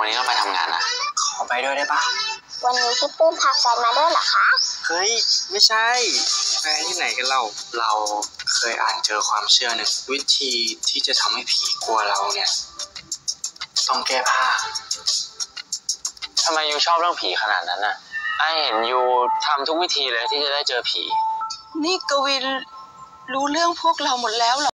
วันนี้เราไปทำงานนะขอไปด้วยได้ปะวันนี้พี่ปื้มพาแฟนมาด้วยเหรอคะเฮ้ยไม่ใช่แฟนที่ไหนกันเราเคยอ่านเจอความเชื่อหนึ่งวิธีที่จะทำให้ผีกลัวเราเนี่ยต้องแก้ผ้าทำไมยูชอบเรื่องผีขนาดนั้นน่ะไอเห็นยูทำทุกวิธีเลยที่จะได้เจอผีนี่กวินรู้เรื่องพวกเราหมดแล้วเหรอ